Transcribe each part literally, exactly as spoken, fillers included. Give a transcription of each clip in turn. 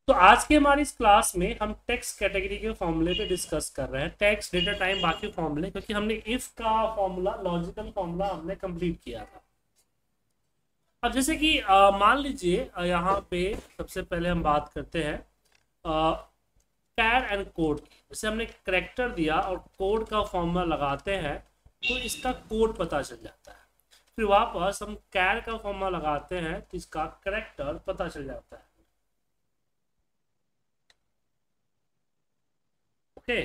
तो आज के हमारी इस क्लास में हम टेक्स्ट कैटेगरी के फॉर्मूले पे डिस्कस कर रहे हैं, टेक्स्ट डेटा टाइम बाकी फॉर्मूले, क्योंकि हमने इफ का फॉर्मूला लॉजिकल फॉर्मूला हमने कंप्लीट किया था। अब जैसे कि अ, मान लीजिए अ, यहाँ पे सबसे पहले हम बात करते हैं कैर एंड कोड की। जैसे हमने करेक्टर दिया और कोड का फॉर्मूला लगाते हैं तो इसका कोड पता चल जाता है। फिर वापस हम कैर का फॉर्मूला लगाते हैं तो इसका करेक्टर पता चल जाता है। ओके,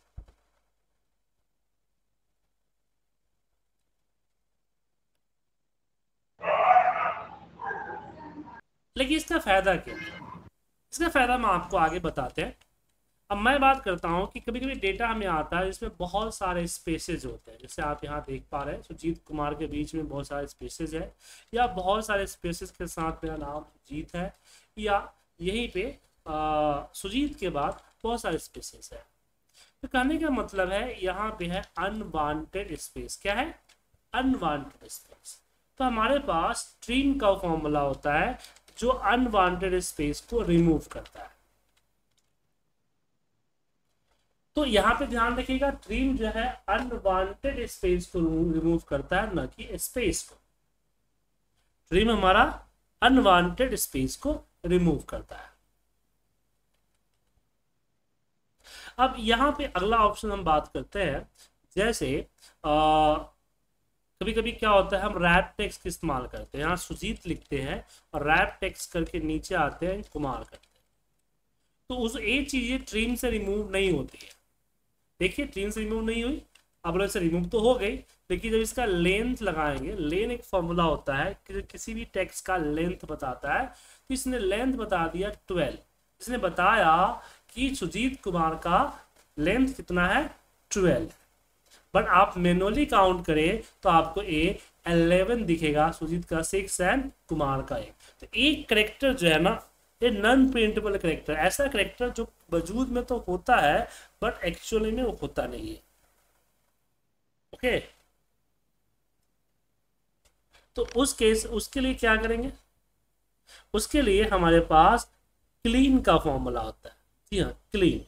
लेकिन इसका फायदा क्या है? इसका फायदा हम आपको आगे बताते हैं। अब मैं बात करता हूँ कि कभी कभी डेटा हमें आता है जिसमें बहुत सारे स्पेसेस होते हैं। जैसे आप यहाँ देख पा रहे हैं सुजीत कुमार के बीच में बहुत सारे स्पेसेस है, या बहुत सारे स्पेसेस के साथ मेरा नाम सुजीत है, या यहीं पे आ, सुजीत के बाद बहुत सारे स्पेसेस है। तो कहने का मतलब है यहाँ पे है अनवांटेड स्पेस। क्या है? Unwanted space. तो हमारे पास ट्रिम का फॉर्मूला होता है जो अनवांटेड स्पेस को रिमूव करता है। तो यहाँ पे ध्यान रखिएगा, ट्रिम जो है अनवांटेड स्पेस को रिमूव करता है, न कि स्पेस को। ट्रिम हमारा अनवांटेड स्पेस को रिमूव करता है। अब यहाँ पे अगला ऑप्शन हम बात करते हैं। जैसे कभी कभी क्या होता है, हम रैप टेक्स्ट इस्तेमाल करते हैं। यहाँ सुजीत लिखते हैं और रैप टेक्स्ट करके नीचे आते हैं कुमार करते हैं, तो उस एक चीज ट्रिम से रिमूव नहीं होती है। देखिए ट्रिम से रिमूव नहीं हुई, अब से रिमूव तो हो गई, लेकिन जब इसका लेंथ लगाएंगे, लेन एक फॉर्मूला होता है कि किसी भी टेक्स्ट का लेंथ बताता है। तो इसने लेंथ बता दिया ट्वेल्व। इसने बताया कि सुजीत कुमार का लेंथ कितना है, ट्वेल्व। बट आप मैनुअली काउंट करें तो आपको ए इलेवन दिखेगा, सुजीत का सिक्स एंड कुमार का एक। तो एक करेक्टर जो है ना, ये नॉन प्रिंटेबल करेक्टर, ऐसा करेक्टर जो वजूद में तो होता है बट एक्चुअली में वो होता नहीं है। ओके, तो उस केस उसके लिए क्या करेंगे? उसके लिए हमारे पास क्लीन का फॉर्मूला होता है। जी हाँ, क्लीन।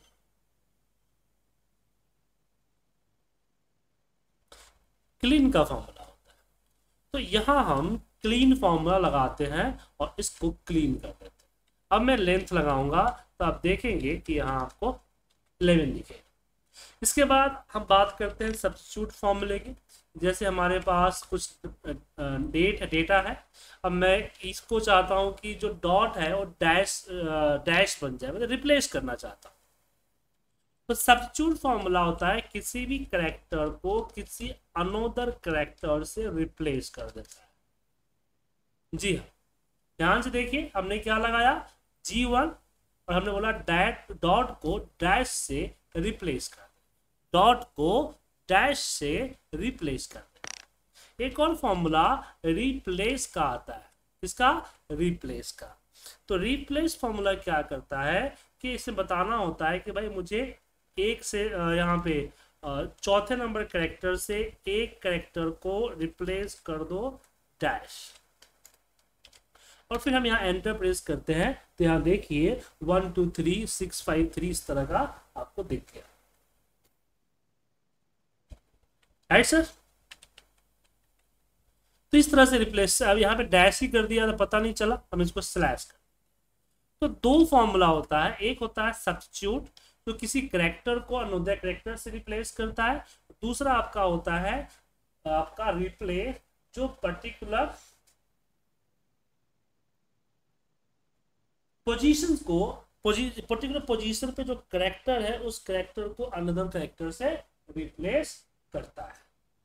क्लीन का फॉर्मूला होता है। तो यहां हम क्लीन फॉर्मूला लगाते हैं और इसको क्लीन कर देते हैं। अब मैं लेंथ लगाऊंगा तो आप देखेंगे कि यहाँ आपको इलेवन दिखेगा। इसके बाद हम बात करते हैं सब्स्टिट्यूट फॉर्मूले की। जैसे हमारे पास कुछ डेट है, डेटा है। अब मैं इसको चाहता हूं कि जो डॉट है वो डैश डैश बन जाए, मतलब रिप्लेस करना चाहता हूं। तो सब्स्टिट्यूट फॉर्मूला होता है किसी भी करेक्टर को किसी अनोदर करेक्टर से रिप्लेस कर देता है। जी हाँ, ध्यान से देखिए, हमने क्या लगाया, जी वन, और हमने बोला डैट डॉट को डैश से रिप्लेस कर, डॉट को डैश से रिप्लेस कर दे। एक और फॉर्मूला रिप्लेस का आता है। किसका? रिप्लेस का। तो रिप्लेस फॉर्मूला क्या करता है कि इसे बताना होता है कि भाई मुझे एक से यहाँ पे चौथे नंबर कैरेक्टर से एक कैरेक्टर को रिप्लेस कर दो डैश, और फिर हम यहाँ एंटर प्रेस करते हैं तो यहाँ देखिए one two three six five three इस तरह का आपको दिख गया। Right sir? तो इस तरह से रिप्लेस, अब यहाँ पे डैश ही कर दिया तो पता नहीं चला, हम इसको स्लैश कर। तो दो फॉर्मूला होता है, एक होता है सब्स्टिट्यूट जो तो किसी करेक्टर को अनदर करेक्टर से रिप्लेस करता है। दूसरा आपका होता है आपका रिप्लेस जो पर्टिकुलर पोजीशंस को पर्टिकुलर पोजीशन पे जो करेक्टर है उस करेक्टर को अनदर करेक्टर से रिप्लेस करता है।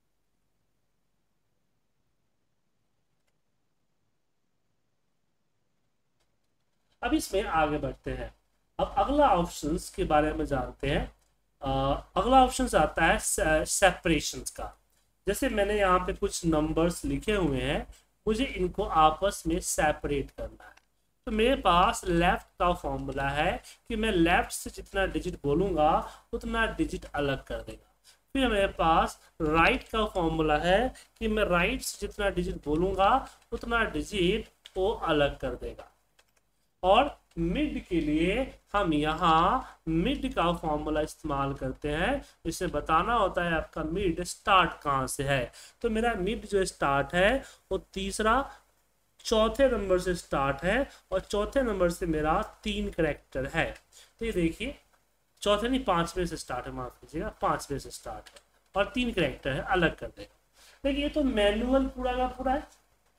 अब इसमें आगे बढ़ते हैं। अब अगला ऑप्शंस के बारे में जानते हैं। आ, अगला ऑप्शन आता है सेपरेशंस का। जैसे मैंने यहाँ पे कुछ नंबर्स लिखे हुए हैं, मुझे इनको आपस में सेपरेट करना है। तो मेरे पास लेफ्ट का फॉर्मूला है कि मैं लेफ्ट से जितना डिजिट बोलूंगा उतना डिजिट अलग कर देगा। फिर मेरे पास राइट का फॉर्मूला है कि मैं राइट से जितना डिजिट बोलूंगा उतना डिजिट वो अलग कर देगा। और मिड के लिए हम यहाँ मिड का फॉर्मूला इस्तेमाल करते हैं। इसे बताना होता है आपका मिड स्टार्ट कहाँ से है। तो मेरा मिड जो स्टार्ट है वो तीसरा चौथे नंबर से स्टार्ट है और चौथे नंबर से मेरा तीन करेक्टर है। तो ये देखिए चौथे नहीं पांचवे से स्टार्ट है, माफ कीजिएगा पांचवे से स्टार्ट है और तीन करेक्टर है, अलग कर देगा। देखिए ये तो मैनुअल पूरा का पूरा है।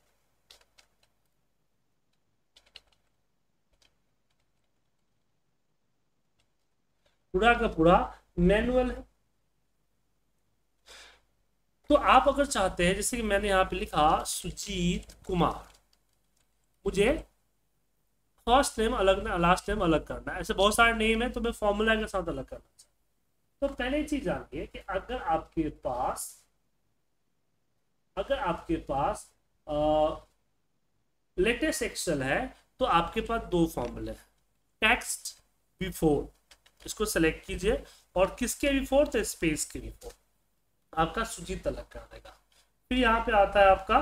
पूरा का पूरा मैनुअल है। तो आप अगर चाहते हैं, जैसे कि मैंने यहाँ पे लिखा सुजीत कुमार, मुझे फर्स्ट नेम अलग लास्ट नेम अलग करना है, ऐसे बहुत सारे नेम है तो मैं फॉर्मूला के साथ अलग करना चाहता हूँ। तो पहले चीज जानिए कि अगर आपके पास अगर आपके पास लेटेस्ट एक्सेल है तो आपके पास दो फॉर्मूले हैं। टेक्स्ट बिफोर, इसको सेलेक्ट कीजिए और किसके बिफोर, तो स्पेस के बिफोर आपका सुजीत अलग कर देगा। फिर यहाँ पे आता है आपका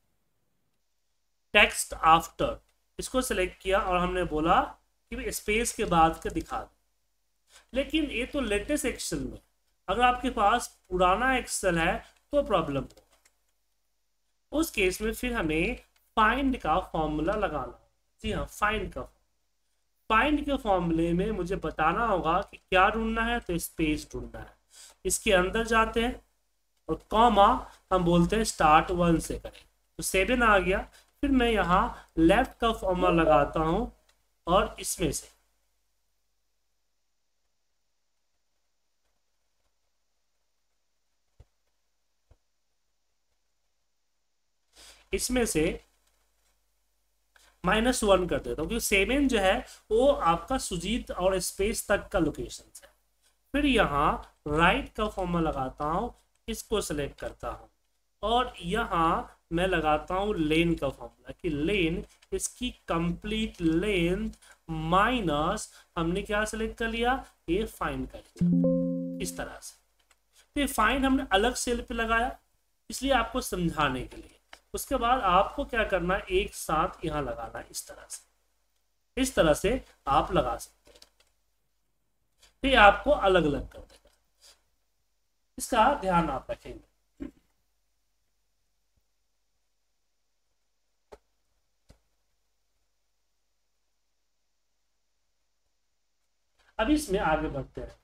टेक्स्ट आफ्टर, इसको सेलेक्ट किया और हमने बोला कि स्पेस के बाद का दिखा दे। लेकिन ये तो लेटेस्ट एक्सेल में, अगर आपके पास पुराना एक्सेल है तो प्रॉब्लम होगा। उस केस में फिर हमें फाइंड का फॉर्मूला लगाना। जी हाँ, फाइंड का फाइंड के फॉर्मूले में मुझे बताना होगा कि क्या ढूंढना है, तो स्पेस ढूंढना है। इसके अंदर जाते हैं और कॉमा हम बोलते हैं स्टार्ट वन से करें, तो सेवन आ गया। फिर मैं यहाँ लेफ्ट का फॉर्मूला लगाता हूं और इसमें से इसमें से माइनस वन कर देता हूँ, क्योंकि सेवन जो है वो आपका सुजीत और स्पेस तक का लोकेशन है। फिर यहाँ राइट का फॉर्मूला लगाता हूँ, इसको सेलेक्ट करता हूँ और यहाँ मैं लगाता हूँ लेन का फॉर्मूला कि लेन इसकी कंप्लीट लेंथ माइनस हमने क्या सेलेक्ट कर लिया, ये फाइंड कर लिया इस तरह से। तो ये फाइंड हमने अलग सेल पे लगाया इसलिए आपको समझाने के लिए। उसके बाद आपको क्या करना है, एक साथ यहाँ लगाना है इस तरह से। इस तरह से आप लगा सकते हैं, तो ये आपको अलग अलग कर देगा। इसका ध्यान आप रखेंगे। अब इसमें आगे बढ़ते हैं।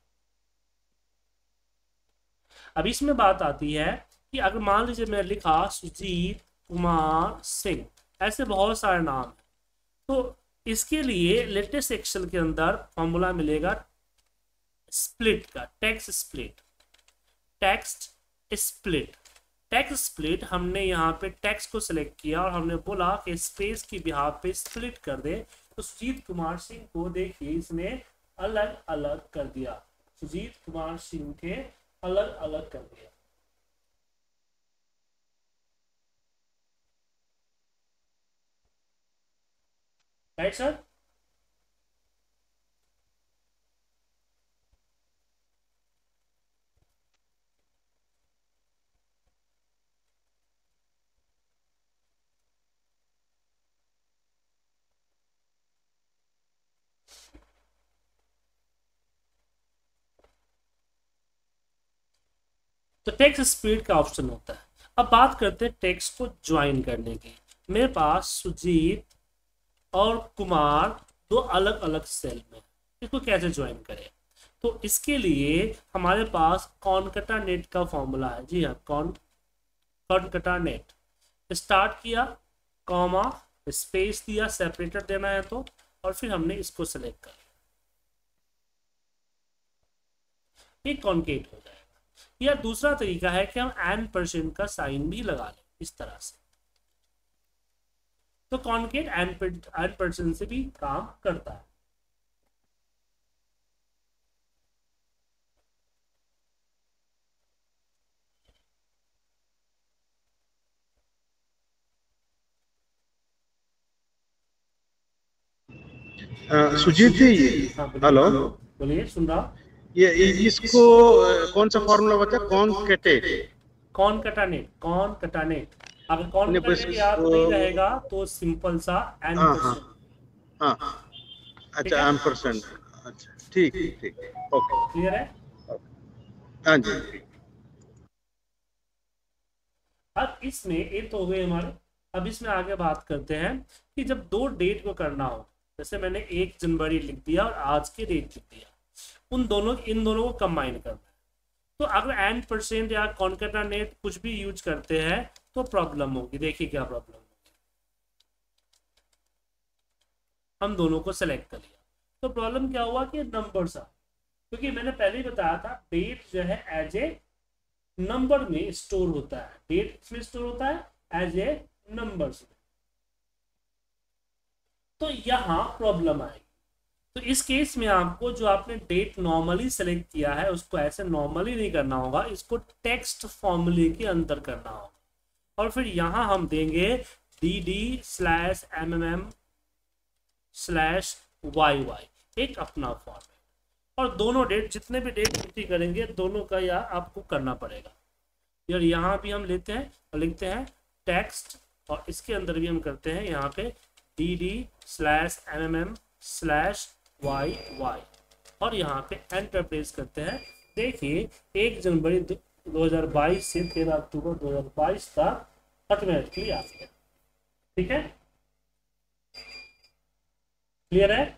अब इसमें बात आती है कि अगर मान लीजिए मैं लिखा सुजीत कुमार सिंह, ऐसे बहुत सारे नाम हैं, तो इसके लिए लेटेस्ट एक्सेल के अंदर फॉर्मूला मिलेगा स्प्लिट का, text split. Text split text split हमने यहाँ पे टेक्स्ट को सिलेक्ट किया और हमने बोला कि स्पेस की बिहाफ पे स्प्लिट कर दे। तो सुजीत कुमार सिंह को देखिए इसने अलग अलग कर दिया, सुजीत कुमार सिंह के अलग अलग कर दिया। Right sir? तो टेक्स्ट स्प्लिट का ऑप्शन होता है। अब बात करते हैं टेक्स्ट को ज्वाइन करने की। मेरे पास सुजीत और कुमार दो अलग अलग सेल में, इसको कैसे ज्वाइन करें? तो इसके लिए हमारे पास कॉनकैटिनेट का फॉर्मूला है। जी हाँ, कॉन कॉनकैटिनेट। स्टार्ट किया, कॉमा, स्पेस दिया, सेपरेटर देना है तो, और फिर हमने इसको सेलेक्ट कर लिया, ये कॉन्केट हो जाएगा। या दूसरा तरीका है कि हम एन परसेंट का साइन भी लगा लें इस तरह से, तो कॉन्केट एन परसेंट से भी काम करता है। सुजीत जी, हेलो, बोलिए, सुन रहा। ये इसको कौन सा फॉर्मूला बता? कॉनकैटेट कॉनकैटिनेट कॉनकैटिनेट अगर कॉनकैटिनेट याद नहीं रहेगा तो सिंपल सा एन हाँ हाँ हाँ अच्छा एम परसेंट, अच्छा ठीक ठीक, ओके क्लियर है? हाँ जी। अब इसमें ये तो हो गए हमारे। अब इसमें आगे बात करते हैं कि जब दो डेट को करना हो, जैसे मैंने एक जनवरी लिख दिया और आज की डेट लिख दिया, उन दोनों इन दोनों को कंबाइन करना है। तो अगर एंड परसेंट या कॉन्केटनेट कुछ भी यूज करते हैं तो प्रॉब्लम होगी। देखिए क्या प्रॉब्लम होगी। हम दोनों को सेलेक्ट कर लिया तो प्रॉब्लम क्या हुआ कि नंबर्स आ, क्योंकि मैंने पहले ही बताया था डेट जो है एज ए नंबर में स्टोर होता है। डेट इसमें स्टोर होता है एज ए नंबर्स में। तो यहां प्रॉब्लम आएगी। तो इस केस में आपको जो आपने डेट नॉर्मली सेलेक्ट किया है उसको ऐसे नॉर्मली नहीं करना होगा, इसको टेक्स्ट फॉर्मूले के अंदर करना होगा। और फिर यहां हम देंगे D D slash M M M slash Y Y, एक अपना फॉर्मेट। और दोनों डेट जितने भी डेट एंट्री करेंगे दोनों का यह आपको करना पड़ेगा। यार यहाँ भी हम लेते हैं और लिखते हैं टेक्स्ट, और इसके अंदर भी हम करते हैं यहाँ पे D D slash M M M slash Y Y, और यहाँ पे एंटर प्रेस करते हैं। देखिए एक जनवरी दो हज़ार बाईस से तेरह अक्टूबर दो हज़ार बाईस तक ऑटोमेटिकली आ गया। ठीक है, क्लियर है?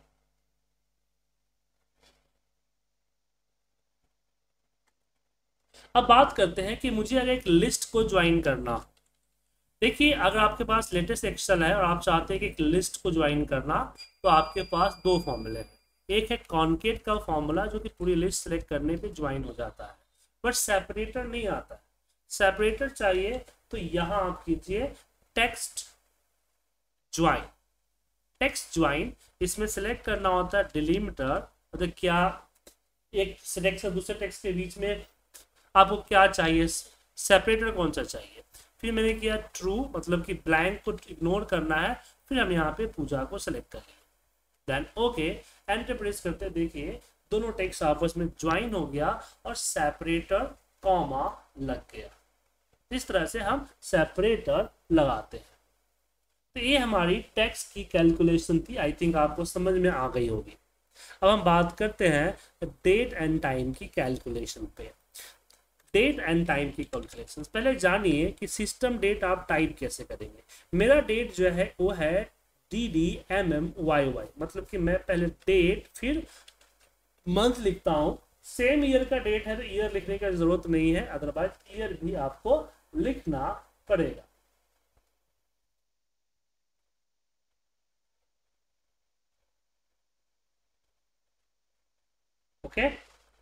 अब बात करते हैं कि मुझे अगर एक लिस्ट को ज्वाइन करना। देखिए अगर आपके पास लेटेस्ट एक्सेल है और आप चाहते हैं कि एक लिस्ट को ज्वाइन करना, तो आपके पास दो फॉर्मूले हैं। एक है कॉन्केट का फॉर्मूला जो कि पूरी लिस्ट सेलेक्ट करने पे ज्वाइन हो जाता है, बट सेपरेटर नहीं आता है। सेपरेटर चाहिए तो यहाँ आप कीजिए टेक्स्ट ज्वाइन। टेक्स्ट ज्वाइन इसमें सेलेक्ट करना होता है डिलीमीटर, मतलब क्या एक टेक्स्ट और दूसरे टेक्स्ट के बीच में आपको क्या चाहिए, सेपरेटर कौन सा चाहिए। फिर मैंने किया ट्रू, मतलब कि ब्लैंक को इग्नोर करना है। फिर हम यहाँ पे पूजा को सेलेक्ट करेंगे, देन ओके एंटर प्रेस करते। देखिए दोनों टेक्स्ट आपस में ज्वाइन हो गया और सेपरेटर कॉमा लग गया। इस तरह से हम सेपरेटर लगाते हैं। तो ये हमारी टेक्स्ट की कैलकुलेशन थी, आई थिंक आपको समझ में आ गई होगी। अब हम बात करते हैं डेट एंड टाइम की कैलकुलेशन पे। डेट एंड टाइम की कैलकुलेशन पहले जानिए कि सिस्टम डेट आप टाइप कैसे करेंगे। मेरा डेट जो है वो है D D M M Y Y, मतलब कि मैं पहले डेट फिर मंथ लिखता हूँ। सेम ईयर का डेट है तो ईयर लिखने की जरूरत नहीं है, अदरवाइज ईयर भी आपको लिखना पड़ेगा। Okay okay?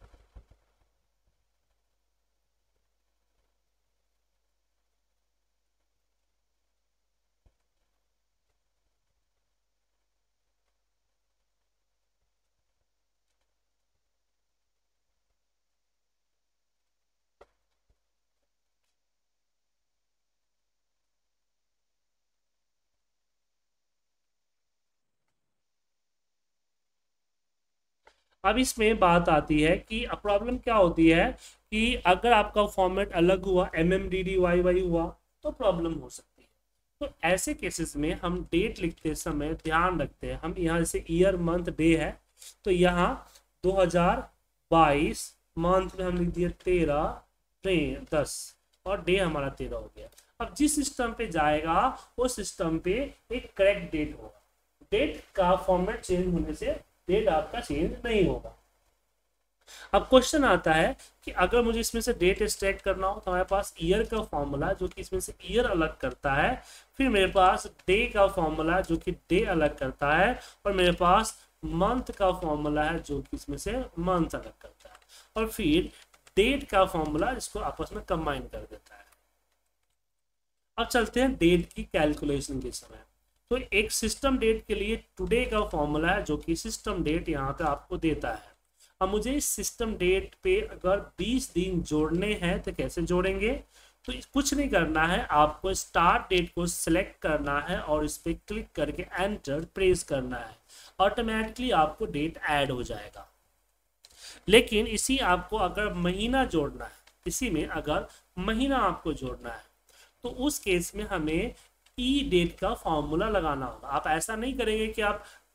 अब इसमें बात आती है कि प्रॉब्लम क्या होती है कि अगर आपका फॉर्मेट अलग हुआ, M M D D Y Y हुआ, तो प्रॉब्लम हो सकती है। तो ऐसे केसेस में हम डेट लिखते समय ध्यान रखते हैं। हम यहाँ जैसे ईयर मंथ डे है तो यहाँ दो हज़ार बाईस मंथ में हम लिख दिए तेरह दस और डे हमारा तेरह हो गया। अब जिस सिस्टम पे जाएगा वो सिस्टम पे एक करेक्ट डेट होगा। डेट का फॉर्मेट चेंज होने से डेट आपका चेंज नहीं होगा। अब क्वेश्चन आता है कि अगर मुझे इसमें से डेट एक्सट्रैक्ट करना हो तो हमारे पास ईयर का फॉर्मूला जो कि इसमें से ईयर अलग करता है, फिर मेरे पास डे का फॉर्मूला जो कि डे अलग करता है, और मेरे पास मंथ का फॉर्मूला है जो कि इसमें से मंथ अलग करता है, और फिर डेट का फॉर्मूला इसको आपस में कंबाइन कर देता है। अब चलते हैं डेट की कैलकुलेशन के समय। तो एक सिस्टम डेट के लिए टुडे का फॉर्मूला है जो कि सिस्टम डेट यहाँ पे आपको देता है। अब मुझे इस सिस्टम डेट पे अगर बीस दिन जोड़ने हैं तो कैसे जोड़ेंगे? तो कुछ नहीं करना है, आपको स्टार्ट डेट को सिलेक्ट करना है और इस पर क्लिक करके एंटर प्रेस करना है। ऑटोमेटिकली आपको डेट ऐड हो जाएगा। लेकिन इसी आपको अगर महीना जोड़ना है, इसी में अगर महीना आपको जोड़ना है तो उस केस में हमें ई डेट का फॉर्मूला लगाना होगा। आप ऐसा नहीं करेंगे कि आप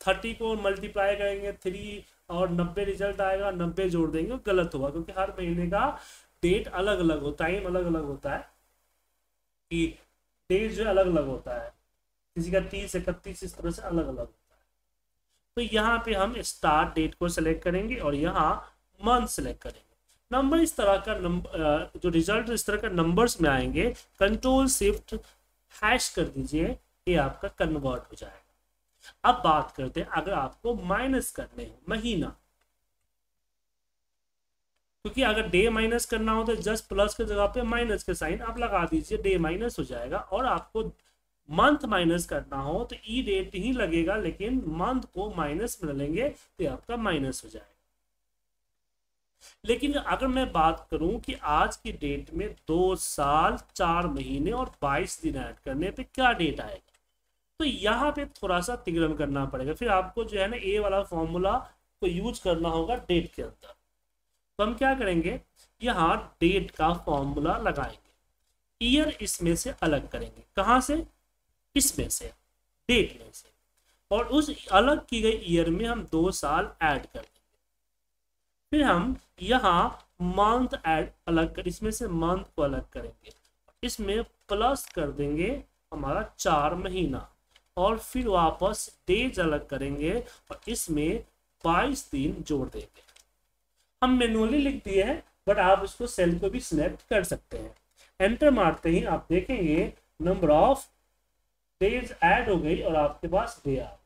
थर्टी को मल्टीप्लाई करेंगे थ्री और नब्बे रिजल्ट आएगा, नब्बे जोड़ देंगे, गलत होगा, क्योंकि हर महीने का डेट अलग अलग होता है, टाइम अलग अलग होता है, कि डेट जो अलग अलग होता है, किसी का तीस इकतीस इस तरह से अलग अलग होता है। तो यहाँ पे हम स्टार्ट डेट को सिलेक्ट करेंगे और यहाँ मंथ सेलेक्ट करेंगे। नंबर इस तरह का नंबर, जो रिजल्ट इस तरह का नंबर्स में आएंगे, कंट्रोल शिफ्ट हैश कर दीजिए, ये आपका कन्वर्ट हो जाएगा। अब बात करते हैं अगर आपको माइनस करने हो महीना, क्योंकि अगर डे माइनस करना हो तो जस्ट प्लस के जगह पे माइनस के साइन आप लगा दीजिए, डे माइनस हो जाएगा। और आपको मंथ माइनस करना हो तो ई डेट ही लगेगा, लेकिन मंथ को माइनस में लेंगे तो आपका माइनस हो जाएगा। लेकिन अगर मैं बात करूं कि आज की डेट में दो साल चार महीने और बाईस दिन ऐड करने पे क्या डेट आएगा, तो यहाँ पे थोड़ा सा तिगड़म करना पड़ेगा। फिर आपको जो है ना ए वाला फॉर्मूला को यूज करना होगा डेट के अंदर। तो हम क्या करेंगे, यहाँ डेट का फॉर्मूला लगाएंगे, ईयर इसमें से अलग करेंगे, कहाँ से, इसमें से, डेट में से, और उस अलग की गई ईयर में हम दो साल ऐड कर देंगे। फिर हम यहाँ मंथ ऐड अलग कर, इसमें से मंथ को अलग करेंगे, इसमें प्लस कर देंगे हमारा चार महीना, और फिर वापस डेज अलग करेंगे और इसमें बाईस दिन जोड़ देंगे। हम मैनुअली लिख दिए हैं, बट आप इसको सेल को भी सिलेक्ट कर सकते हैं। एंटर मारते ही आप देखेंगे नंबर ऑफ डेज ऐड हो गई और आपके पास डे आ गया।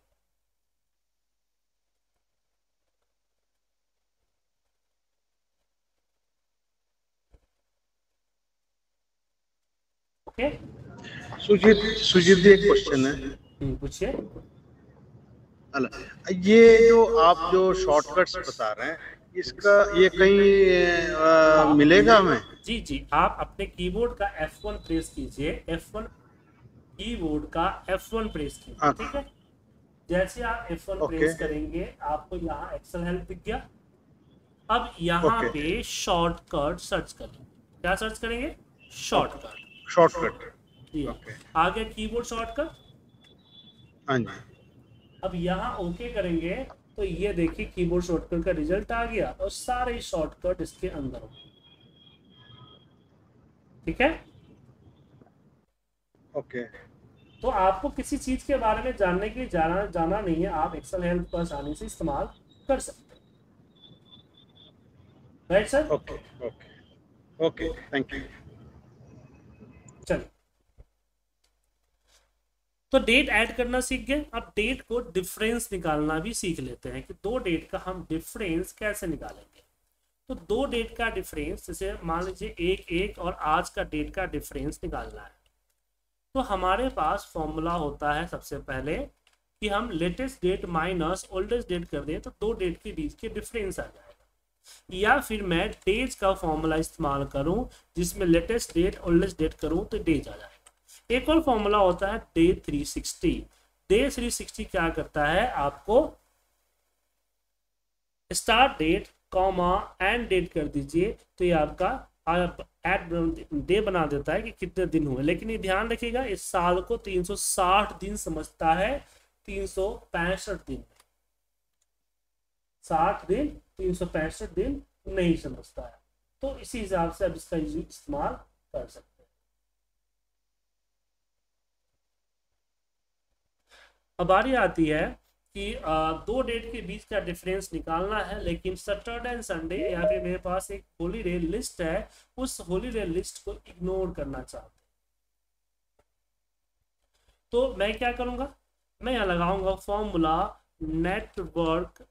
ओके, सुजीत सुजीत जी एक क्वेश्चन है, पूछिए। अला ये जो आप जो शॉर्टकट्स बता रहे हैं, इसका ये कहीं आ, मिलेगा हमें? जी जी, आप अपने कीबोर्ड का एफ वन प्रेस कीजिए, एफ वन कीबोर्ड का एफ वन प्रेस कीजिए, ठीक है। जैसे आप एफ वन प्रेस करेंगे आपको यहाँ एक्सेल हेल्प दिख गया। अब यहाँ पे शॉर्टकट सर्च करेंगे, क्या सर्च करेंगे, शॉर्टकट, शॉर्टकट, आ गया कीबोर्ड शॉर्टकट। हाँ जी। अब यहाँ ओके करेंगे तो ये देखिए कीबोर्ड शॉर्टकट का रिजल्ट आ गया और सारे शॉर्टकट इसके अंदर हो, ठीक है। ओके, तो आपको किसी चीज के बारे में जानने के लिए जाना जाना नहीं है, आप एक्सेल हेल्प को आसानी से इस्तेमाल कर सकते हैं, right sir? Okay okay okay, thank you. चलिए, तो डेट ऐड करना सीख गए। अब डेट को डिफरेंस निकालना भी सीख लेते हैं कि दो डेट का हम डिफरेंस कैसे निकालेंगे। तो दो डेट का डिफरेंस, जैसे मान लीजिए एक एक और आज का डेट का डिफरेंस निकालना है, तो हमारे पास फॉर्मूला होता है सबसे पहले कि हम latest date minus oldest date कर दें तो दो डेट के बीच के डिफरेंस आ जाएगा। या फिर मैं डेज का फॉर्मूला इस्तेमाल करूं जिसमें लेटेस्ट डेट ओल्डेस्ट डेट करूं तो डेज आ जाएगा। एक और फॉर्मूला होता है day three sixty. Day three sixty क्या करता है, आपको start date comma end date कर दीजिए तो ये आपका एड डे बना देता है कि कितने दिन हुए। लेकिन ये ध्यान रखिएगा इस साल को तीन सौ साठ दिन समझता है, तीन सौ पैंसठ दिन, साठ दिन तीन सौ पैंसठ दिन नहीं समझता है। तो इसी हिसाब से अब इसका इस्तेमाल कर सकते हैं। अब बारी आती है कि आ, दो डेट के बीच का डिफरेंस निकालना है, लेकिन सैटरडे एंड संडे या फिर मेरे पास एक हॉलीडे लिस्ट है, उस हॉलीडे लिस्ट को इग्नोर करना चाहते हैं। तो मैं क्या करूंगा, मैं यहाँ लगाऊंगा formula network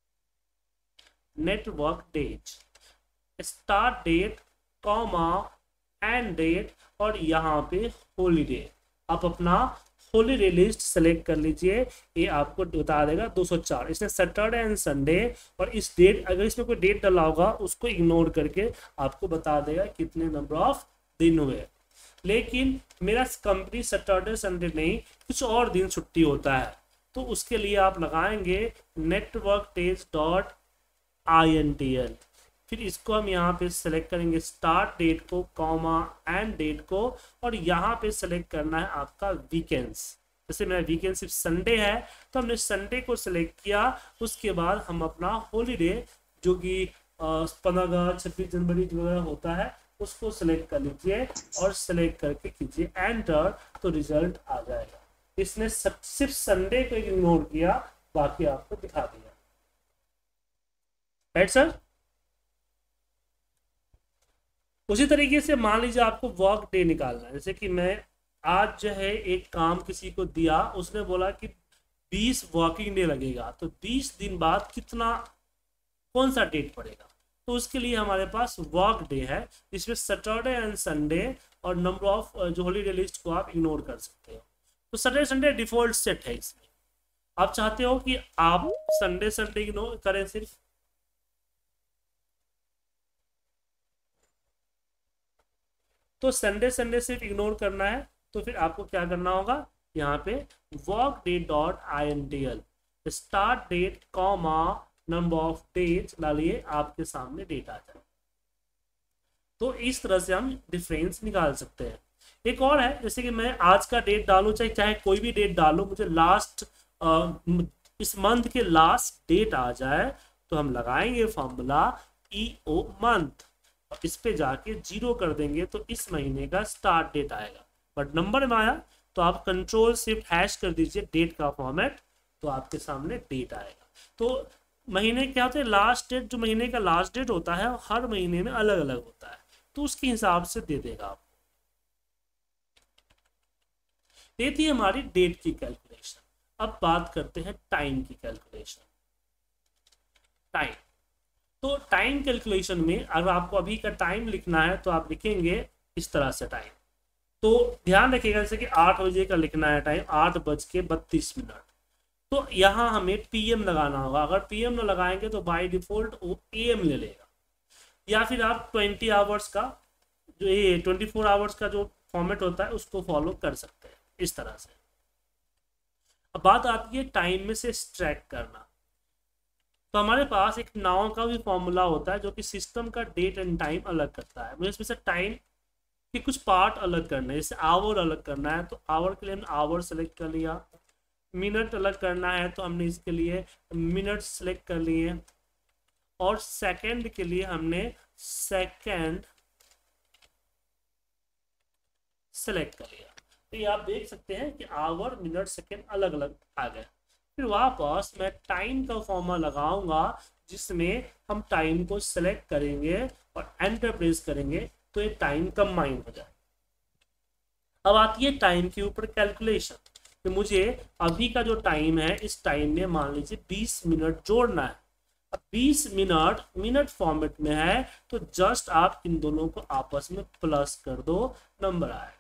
network date, start date comma end date और यहाँ पे हॉलीडे। आप अपना हॉलीडे लिस्ट सेलेक्ट कर लीजिए, ये आपको बता देगा दो सौ चार। इसने सैटरडे एंड संडे और इस डेट, अगर इसमें कोई डेट डाला होगा उसको इग्नोर करके आपको बता देगा कितने नंबर ऑफ दिन हुए। लेकिन मेरा कंपनी सैटरडे संडे नहीं, कुछ और दिन छुट्टी होता है, तो उसके लिए आप लगाएंगे network days dot I N T L. फिर इसको हम यहाँ पे सेलेक्ट करेंगे स्टार्ट डेट को कॉमा एंड डेट को, और यहाँ पे सेलेक्ट करना है आपका वीकेंड्स, जैसे मेरा वीकेंड सिर्फ संडे है तो हमने संडे को सिलेक्ट किया, उसके बाद हम अपना हॉलीडे जो कि पंद्रह अगस्त छब्बीस जनवरी वगैरह होता है उसको सिलेक्ट कर लीजिए और सिलेक्ट करके कीजिए एंटर, तो रिजल्ट आ जाएगा। इसने सिर्फ संडे को इग्नोर किया, बाकी आपको दिखा दिया। Right sir. उसी तरीके से मान लीजिए आपको वर्क डे निकालना है, जैसे कि मैं आज जो है एक काम किसी को दिया, उसने बोला कि बीस वर्किंग डे लगेगा, तो बीस दिन बाद कितना कौन सा डेट पड़ेगा, तो उसके लिए हमारे पास वर्क डे है, इसमें सैटरडे एंड संडे और नंबर ऑफ जो हॉलीडे लिस्ट को आप इग्नोर कर सकते हो। तो सैटरडे संडे डिफॉल्ट सेट है, इसमें आप चाहते हो कि आप संडे संडे इग्नोर करें सिर्फ, तो संडे संडे सिर्फ इग्नोर करना है, तो फिर आपको क्या करना होगा, यहाँ पे work day dot I N D L start date comma number of days डालिए, आपके सामने डेट आ जाए। तो इस तरह से हम डिफरेंस निकाल सकते हैं। एक और है, जैसे कि मैं आज का डेट डालूं, चाहे चाहे कोई भी डेट डालूं, मुझे लास्ट इस मंथ के लास्ट डेट आ जाए, तो हम लगाएंगे फॉर्मूला ई ओ मंथ, इस पे जाके जीरो कर देंगे तो इस महीने का स्टार्ट डेट आएगा। बट नंबर में आया तो आप कंट्रोल शिफ्ट हैश कर दीजिए डेट का फॉर्मेट, तो आपके सामने डेट आएगा। तो महीने क्या होते हैं, लास्ट डेट, जो महीने का लास्ट डेट होता है हर महीने में अलग अलग होता है, तो उसके हिसाब से दे देगा आपको। ये थी हमारी डेट की कैलकुलेशन। अब बात करते हैं टाइम की कैलकुलेशन। टाइम, तो टाइम कैलकुलेशन में अगर आपको अभी का टाइम लिखना है तो आप लिखेंगे इस तरह से टाइम। तो ध्यान रखिएगा, जैसे कि आठ बजे का लिखना है टाइम, आठ बज के बत्तीस मिनट, तो यहाँ हमें पीएम लगाना होगा। अगर पीएम न लगाएंगे तो बाय डिफॉल्ट वो एएम ले लेगा, या फिर आप ट्वेंटी आवर्स का जो ये ट्वेंटी फोर आवर्स का जो फॉर्मेट होता है उसको फॉलो कर सकते हैं इस तरह से। अब बात आती है टाइम में से एक्सट्रैक्ट करना। तो हमारे पास एक नाउ का भी फॉर्मूला होता है जो कि सिस्टम का डेट एंड टाइम अलग करता है। मुझे इसमें से टाइम के कुछ पार्ट अलग करना है, जैसे आवर अलग करना है तो आवर के लिए हमने आवर सेलेक्ट कर लिया, मिनट अलग करना है तो हमने इसके लिए मिनट सेलेक्ट कर लिए, और सेकंड के लिए हमने सेकंड सेलेक्ट कर लिया। तो ये आप देख सकते हैं कि आवर मिनट सेकंड अलग अलग आ गए। फिर वापस मैं टाइम का फॉर्मूला लगाऊंगा जिसमें हम टाइम को सेलेक्ट करेंगे और एंटर प्रेस करेंगे तो ये टाइम कंबाइन हो जाए। अब आती है टाइम के ऊपर कैलकुलेशन। तो मुझे अभी का जो टाइम है इस टाइम में मान लीजिए बीस मिनट जोड़ना है। अब बीस मिनट मिनट फॉर्मेट में है तो जस्ट आप इन दोनों को आपस में प्लस कर दो, नंबर आएगा।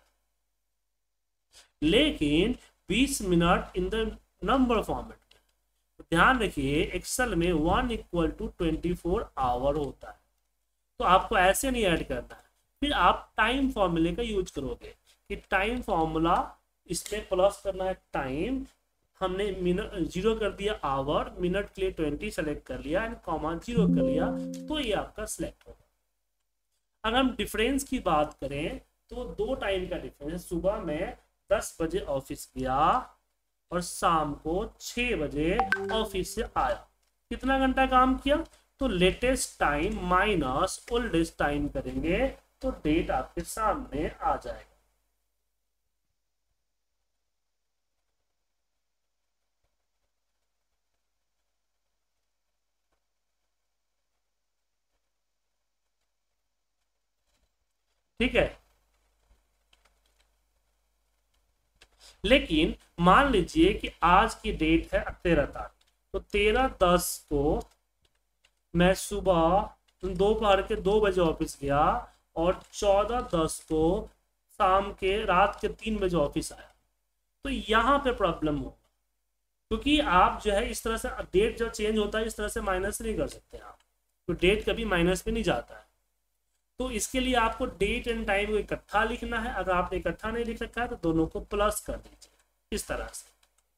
लेकिन बीस minute in the number format में, तो ध्यान रखिए एक्सेल में one equal to twenty four hour होता है, तो आपको ऐसे नहीं ऐड करना है। फिर आप टाइम फॉर्मूले का यूज करोगे कि टाइम फॉर्मूला इसमें प्लस करना है टाइम, हमने मिनट जीरो कर दिया आवर, मिनट के लिए ट्वेंटी सेलेक्ट कर लिया एंड कॉमा जीरो कर लिया, तो ये आपका सिलेक्ट होगा। अगर हम डिफरेंस की बात करें तो दो टाइम का डिफरेंस, सुबह में दस बजे ऑफिस गया और शाम को छह बजे ऑफिस से आया, कितना घंटा काम किया, तो latest time minus oldest time करेंगे तो डेट आपके सामने आ जाएगा। ठीक है, लेकिन मान लीजिए कि आज की डेट है तेरह तारीख, तो तेरह दस को मैं सुबह दोपहर के दो बजे ऑफिस गया और चौदह दस को शाम के रात के तीन बजे ऑफिस आया, तो यहाँ पे प्रॉब्लम होगा, क्योंकि आप जो है इस तरह से डेट जो चेंज होता है इस तरह से माइनस नहीं कर सकते आप, तो डेट कभी माइनस में नहीं जाता है। तो इसके लिए आपको डेट एंड टाइम को इकट्ठा लिखना है। अगर आपने इकट्ठा नहीं लिख रखा है तो दोनों को प्लस कर दीजिए इस तरह से।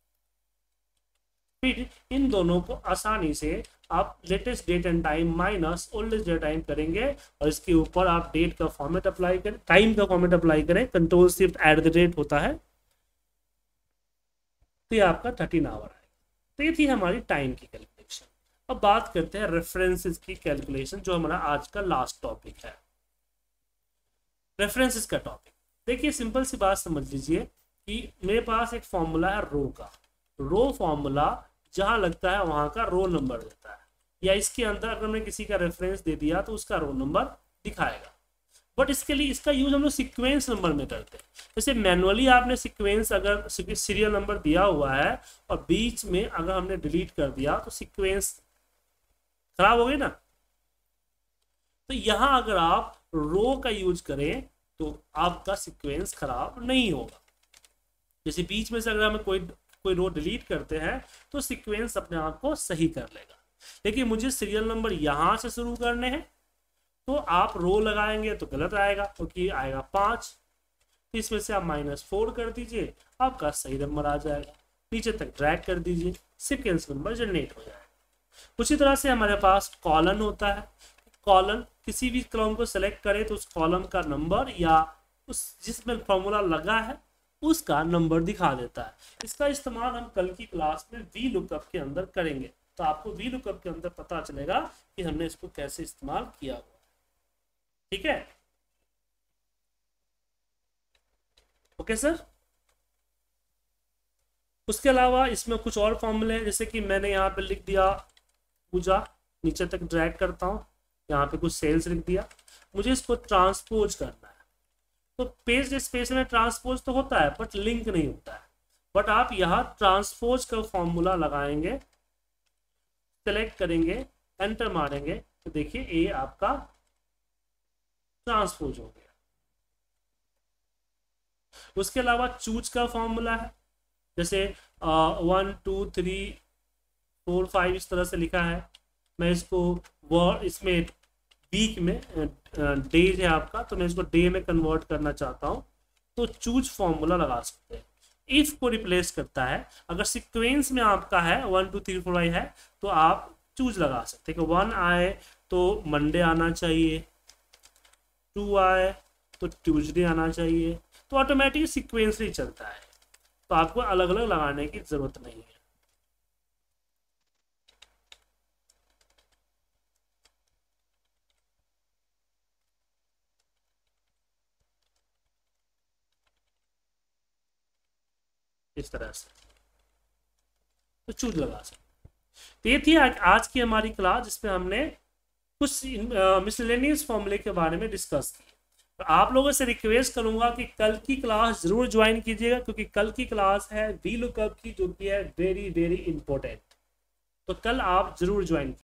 फिर इन दोनों को आसानी से आप latest date and time minus oldest date time करेंगे और इसके ऊपर आप डेट का फॉर्मेट अप्लाई करें, टाइम का फॉर्मेट अप्लाई करें, control shift at the rate होता है, तो ये आपका थर्टीन आवर आएगा। तो ये थी हमारी टाइम की कैलकुलेशन। अब बात करते हैं रेफरेंसेस की कैलकुलेशन, जो हमारा आज का लास्ट टॉपिक है, रेफरेंसेस का टॉपिक। देखिए सिंपल सी बात समझ लीजिए कि मेरे पास एक फॉर्मूला है रो का। रो फॉर्मूला जहां लगता है वहां का रो नंबर देता है, या इसके अंदर अगर मैं किसी का रेफरेंस दे दिया तो उसका रो नंबर दिखाएगा। बट इसके लिए इसका यूज हम लोग सीक्वेंस नंबर में करते हैं। जैसे मैनुअली आपने सीक्वेंस अगर सीरियल नंबर दिया हुआ है और बीच में अगर हमने डिलीट कर दिया तो सीक्वेंस खराब हो गई ना। तो यहां अगर आप रो का यूज करें तो आपका सीक्वेंस खराब नहीं होगा। जैसे बीच में से अगर हमें कोई कोई रो डिलीट करते हैं तो सीक्वेंस अपने आप को सही कर लेगा। लेकिन मुझे सीरियल नंबर यहां से शुरू करने हैं तो आप रो लगाएंगे तो गलत आएगा, क्योंकि तो आएगा पांच, तो इसमें से आप माइनस फोर कर दीजिए, आपका सही नंबर आ जाएगा। नीचे तक ड्रैग कर दीजिए, सीक्वेंस नंबर जनरेट हो जाएगा। उसी तरह से हमारे पास कॉलन होता है। कॉलन किसी भी कॉलम को सेलेक्ट करें तो उस कॉलम का नंबर या उस जिसमें फॉर्मूला लगा है उसका नंबर दिखा देता है। इसका इस्तेमाल हम कल की क्लास में वी लुकअप के अंदर करेंगे, तो आपको वी लुकअप के अंदर पता चलेगा कि हमने इसको कैसे इस्तेमाल किया हुआ। ठीक है, ओके सर। उसके अलावा इसमें कुछ और फॉर्मूले हैं, जैसे कि मैंने यहाँ पे लिख दिया पूजा, नीचे तक ड्रैग करता हूँ, यहाँ पे कुछ सेल्स लिख दिया, मुझे इसको ट्रांसपोज करना है। तो पेज स्पेस में ट्रांसपोज तो होता है बट लिंक नहीं होता है। बट आप यहाँ ट्रांसपोज का फॉर्मूला लगाएंगे, सेलेक्ट करेंगे, एंटर मारेंगे तो देखिए ये आपका ट्रांसपोज हो गया। उसके अलावा चूज का फॉर्मूला है, जैसे one two three four five इस तरह से लिखा है। मैं इसको वर्ड इसमें वीक में डेज है आपका, तो मैं इसको डे में कन्वर्ट करना चाहता हूँ तो चूज फॉर्मूला लगा सकते हैं। इफ को रिप्लेस करता है। अगर सीक्वेंस में आपका है one two three four five है तो आप चूज लगा सकते हैं कि वन आए तो मंडे आना चाहिए, टू आए तो ट्यूसडे आना चाहिए, तो ऑटोमेटिक सीक्वेंस ही चलता है, तो आपको अलग अलग लगाने की जरूरत नहीं है। इस तरह से तो चूज लगा सकते। तो ये थी आज की हमारी क्लास, जिसमें हमने कुछ मिसलेनियस फॉर्मूले के बारे में डिस्कस किया। तो आप लोगों से रिक्वेस्ट करूंगा कि कल की क्लास जरूर ज्वाइन कीजिएगा, क्योंकि कल की क्लास है वी लुकअप की, जो कि है वेरी वेरी इंपॉर्टेंट। तो कल आप जरूर ज्वाइन